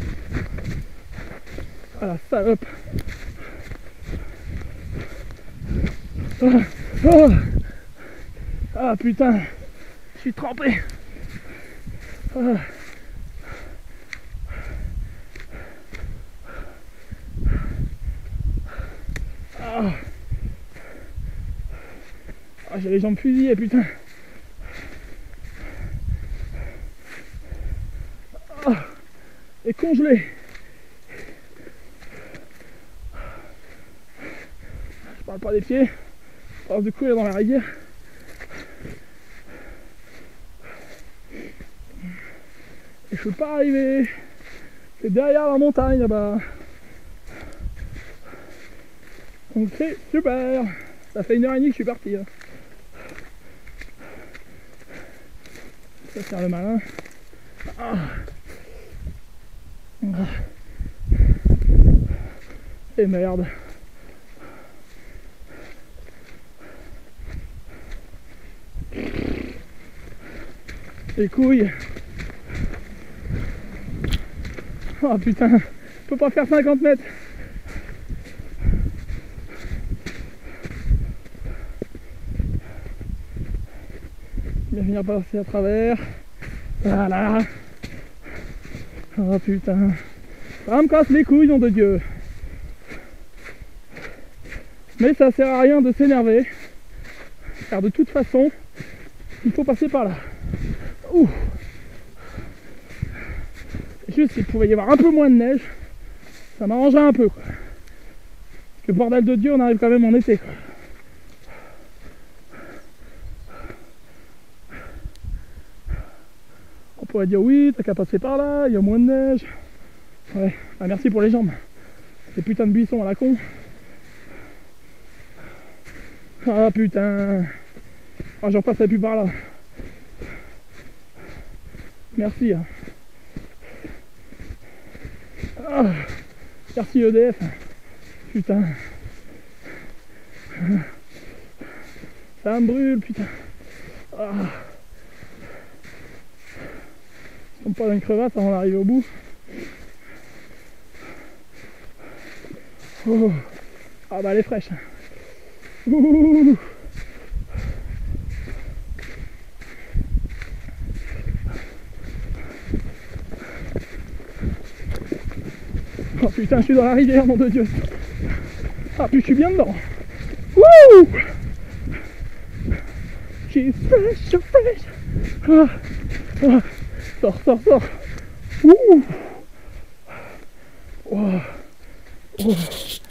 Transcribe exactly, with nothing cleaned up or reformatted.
Ah la salope. Ah, oh. Ah putain, je suis trempé. Ah. Ah. Ah, j'ai les jambes fusillées, putain. Ah. Et congelé. Je parle pas des pieds. Je parle de courir dans la rivière. Et je peux pas arriver. C'est derrière la montagne là-bas. Donc c'est super. Ça fait une heure et demie que je suis parti. Hein. Ça sert le malin. Ah. Et merde. Les couilles. Oh putain, je peux pas faire cinquante mètres. Je vais venir passer à travers. Voilà. Oh putain. Ça me casse les couilles, nom de Dieu. Mais ça sert à rien de s'énerver. Car de toute façon, il faut passer par là. Ouh. Juste s'il pouvait y avoir un peu moins de neige, ça m'arrangerait un peu quoi. Parce que bordel de Dieu, on arrive quand même en été quoi. On pourrait dire oui, t'as qu'à passer par là, il y a moins de neige. Ouais, bah merci pour les jambes. Ces putains de buissons à la con. Ah putain. Ah, j'en passerai plus par là. Merci. Ah, merci E D F. Putain. Ça me brûle, putain. Ah. Je tombe pas dans une crevasse avant d'arriver au bout. Oh. Ah bah elle est fraîche. Ouh. Oh putain, je suis dans la rivière, nom de Dieu. Ah puis je suis bien dedans. Wouh. She's fresh, so fresh. Ah. Ah. Sors, sors, sors. Ouh. Oh. Oh.